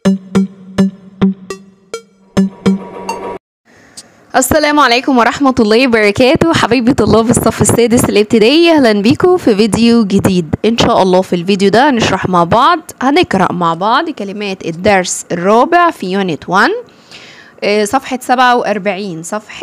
السلام عليكم ورحمة الله وبركاته. حبايبي طلاب الصف السادس الابتدائي، اهلا بيكم في فيديو جديد. ان شاء الله في الفيديو ده هنشرح مع بعض، هنقرأ مع بعض كلمات الدرس الرابع في يونت 1 صفحة 47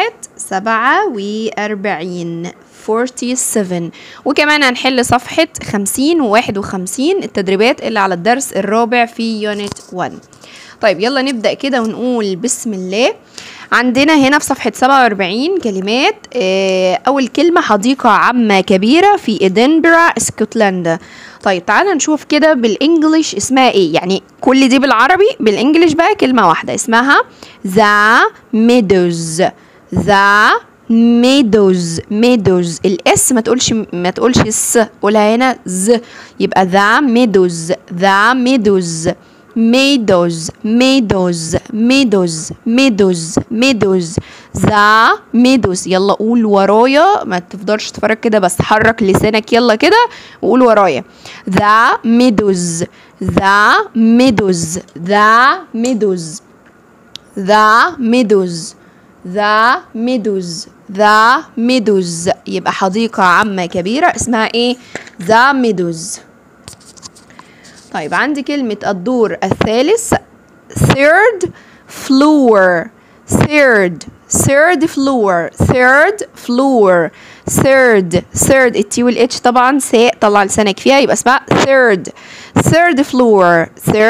47 وكمان هنحل صفحة 50 و51 التدريبات اللي على الدرس الرابع في يونت 1. طيب يلا نبدأ كده ونقول بسم الله. عندنا هنا في صفحة 47 كلمات. أول كلمة حديقة عامة كبيرة في إدنبرا اسكتلندا. طيب تعالى نشوف كده بالإنجليش اسمها إيه، يعني كل دي بالعربي، بالإنجليش بقى كلمة واحدة اسمها The Meadows. The meadows الاس ما تقولش الس، قولها هنا ز، يبقى the meadows the meadows. يلا قول ورايا، ما تفضلش تتفرج كده بس، حرك لسانك يلا كده وقول ورايا. the meadows يبقى حديقة عامة كبيرة اسمها ايه؟ the meadows. طيب عندي كلمة الدور الثالث third floor التي والاتش طبعا ساء، طلع لسانك فيها يبقى اسمها third floor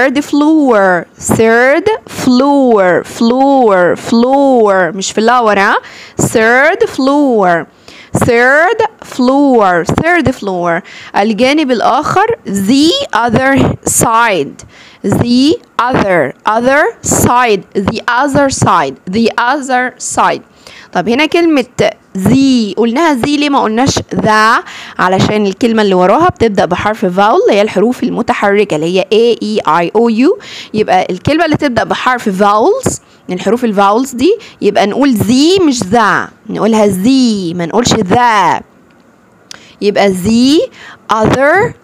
مش flower، ها، third floor. الجانب الآخر the other side. طب هنا كلمة ذي قلناها ذي ليه ما قلناش ذا؟ علشان الكلمة اللي وراها بتبدأ بحرف فاول، اللي هي الحروف المتحركة اللي هي A E I O U. يبقى الكلمة اللي تبدأ بحرف فاولز من الحروف الفاولز دي يبقى نقول ذي مش ذا، نقولها ذي ما نقولش ذا. يبقى the other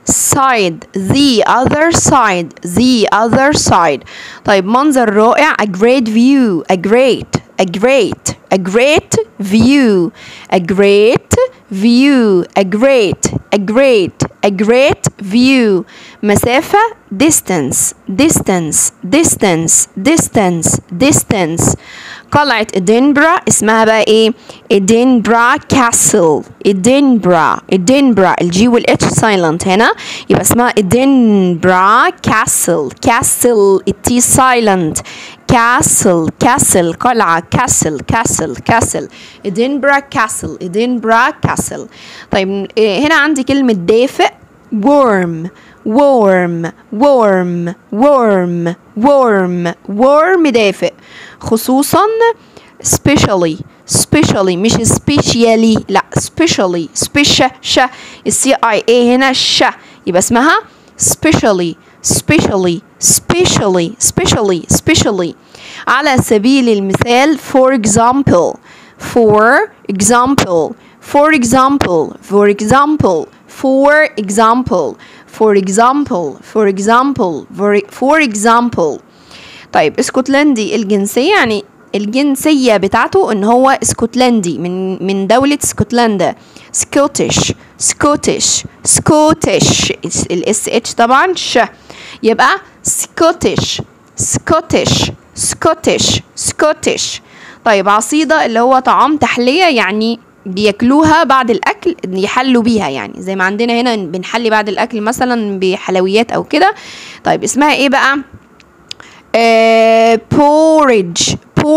side. طيب منظر رائع a great view. مسافة distance. قلعة إدنبرا اسمها بقى ايه؟ إدنبرا كاسل. الجي والاتش سايلنت هنا، يبقى اسمها إدنبرا كاسل. التي سايلنت. كاسل قلعة، كاسل إدنبرا كاسل. طيب هنا عندي كلمة دافئ warm دافئ. خصوصا specially مش specially، لا specially السي اي اي هنا ش، يبقى اسمها specially. على سبيل المثال for example طيب اسكتلندي الجنسية، يعني الجنسية بتاعته ان هو اسكتلندي من دولة اسكتلندا. سكوتش الاس اتش طبعا ش، يبقى سكوتش. طيب عصيدة اللي هو طعام تحلية، يعني بياكلوها بعد الاكل، يحلوا بيها، يعني زي ما عندنا هنا بنحلي بعد الاكل مثلا بحلويات او كده. طيب اسمها ايه بقى؟ porridge.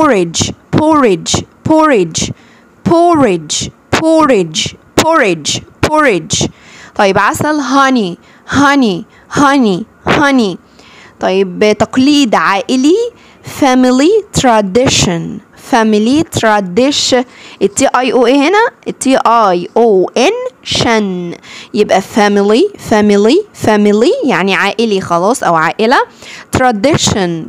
طيب عسل honey. طيب تقليد عائلي family tradition. التي اي او اي هنا التي اي او ان شن، يبقى family يعني عائلي خلاص او عائلة. tradition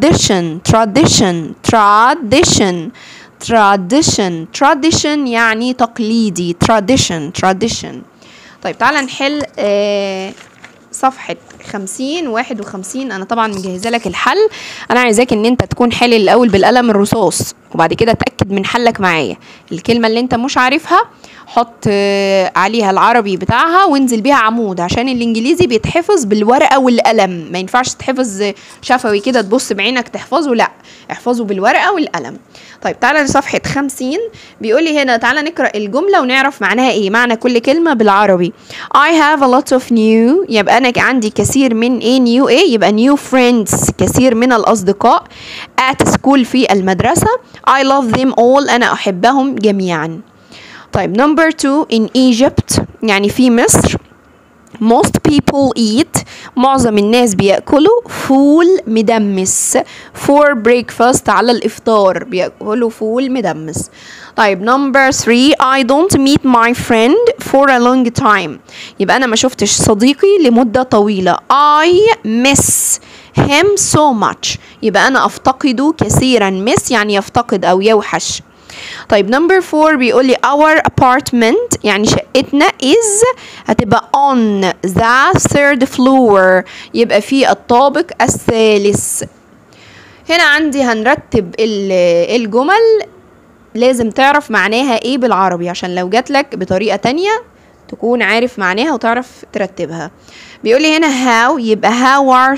يعني تقليدي. tradition. طيب تعالى نحل صفحة 50 و51. أنا طبعا مجهزة لك الحل. أنا عايزاك إن أنت تكون حل الأول بالقلم الرصاص، وبعد كده تأكد من حلك معايا. الكلمة اللي أنت مش عارفها حط عليها العربي بتاعها وانزل بيها عمود، عشان الإنجليزي بيتحفظ بالورقة والقلم، ما ينفعش تحفظ شفوي كده تبص بعينك تحفظه، لأ احفظه بالورقة والقلم. طيب تعالى لصفحة 50. بيقولي هنا تعالى نقرأ الجملة ونعرف معناها ايه، معنى كل كلمة بالعربي. I have a lot of new، يبقى أنا عندي كثير من ايه، new ايه، يبقى new friends، كثير من الأصدقاء. at school، في المدرسة. I love them all، أنا أحبهم جميعا. طيب number 2 in Egypt، يعني في مصر. most people eat، معظم الناس بيأكلوا فول مدمس for breakfast، على الإفطار بيأكلوا فول مدمس. طيب number 3 I don't meet my friend for a long time، يبقى أنا ما شفتش صديقي لمدة طويلة. I miss him so much، يبقى أنا أفتقده كثيرا. miss يعني يفتقد أو يوحش. طيب number 4 بيقولي our apartment، يعني شقتنا is، هتبقى on the third floor، يبقى في الطابق الثالث. هنا عندي هنرتب الجمل، لازم تعرف معناها ايه بالعربي عشان لو جاتلك بطريقة تانية تكون عارف معناها وتعرف ترتبها. بيقولي هنا how، يبقى how are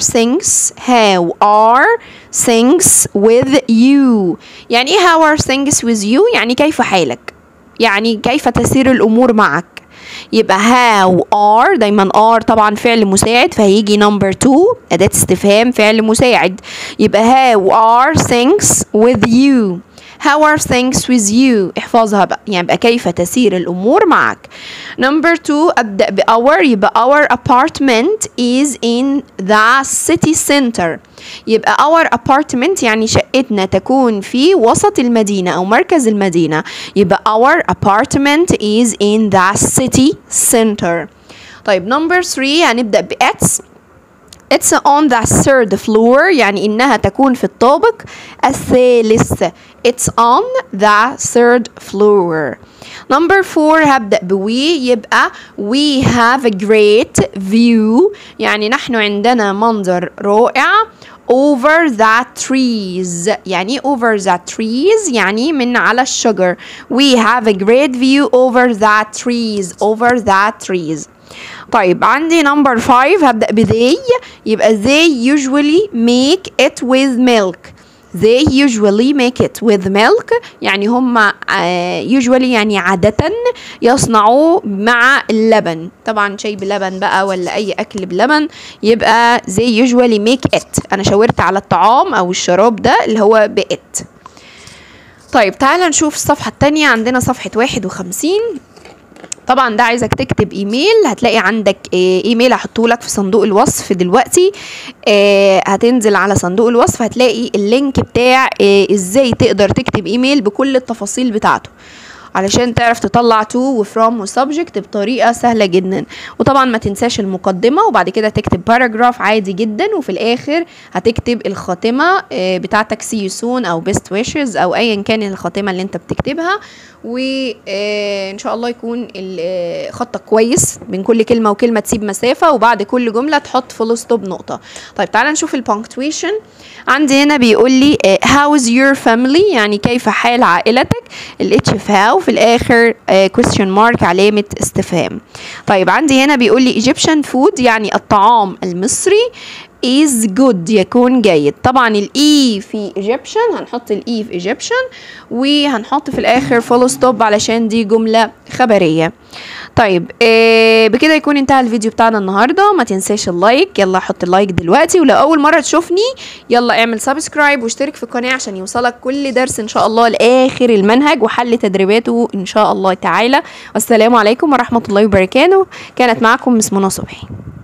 things with you، يعني ايه how are things with you، يعني كيف حالك، يعني كيف تسير الامور معك. يبقى how are، دايما are طبعا فعل مساعد فهيجي number 2 أداة استفهام فعل مساعد، يبقى how are things with you. How are things with you، احفظها بقى، يعني بقى كيف تسير الأمور معك. number 2 أبدأ بأور، يبقى our apartment is in the city center، يبقى our apartment يعني شقتنا تكون في وسط المدينة أو مركز المدينة، يبقى our apartment is in the city center. طيب number 3 هنبدأ ب It's on the third floor، يعني إنها تكون في الطابق الثالث. It's on the third floor. number 4 هبدأ بوي، يبقى we have a great view، يعني نحن عندنا منظر رائع. over the trees، يعني over the trees يعني من على الشجر. we have a great view over the trees. طيب عندي number 5 هبدأ ب they، يبقى they usually make it with milk. they usually make it with milk، يعني هم usually يعني عادة يصنعوا مع اللبن، طبعا شاي بلبن بقى ولا أي أكل بلبن، يبقى they usually make it. أنا شاورت على الطعام أو الشراب ده اللي هو ب it. طيب تعالى نشوف الصفحة التانية. عندنا صفحة 51. طبعا ده عايزك تكتب ايميل، هتلاقي عندك ايميل هحطه لك في صندوق الوصف دلوقتي. هتنزل على صندوق الوصف هتلاقي اللينك بتاع ازاي تقدر تكتب ايميل بكل التفاصيل بتاعته، علشان تعرف تطلع to و from و subject بطريقة سهلة جدا. وطبعا ما تنساش المقدمة، وبعد كده تكتب باراجراف عادي جدا، وفي الاخر هتكتب الخاتمة بتاعتك see you soon او best wishes او ايا كان الخاتمة اللي انت بتكتبها. وان شاء الله يكون خطك كويس، بين كل كلمة وكلمة تسيب مسافة، وبعد كل جملة تحط فول ستوب نقطة. طيب تعالى نشوف البونكتويشن. عندي هنا بيقول لي how is your family، يعني كيف حال عائلتك. الاتش في how، في الاخر question mark علامة استفهام. طيب عندي هنا بيقول لي Egyptian food، يعني الطعام المصري is good، يكون جيد. طبعا الاي في Egyptian هنحط الاي في Egyptian، وهنحط في الاخر فول ستوب علشان دي جملة خبرية. طيب بكده يكون انتهى الفيديو بتاعنا النهارده. ما تنساش اللايك، يلا حط اللايك دلوقتي، ولو اول مره تشوفني يلا اعمل سبسكرايب واشترك في القناه عشان يوصلك كل درس ان شاء الله لاخر المنهج وحل تدريباته ان شاء الله تعالى. والسلام عليكم ورحمه الله وبركاته. كانت معكم مس منى صبحي.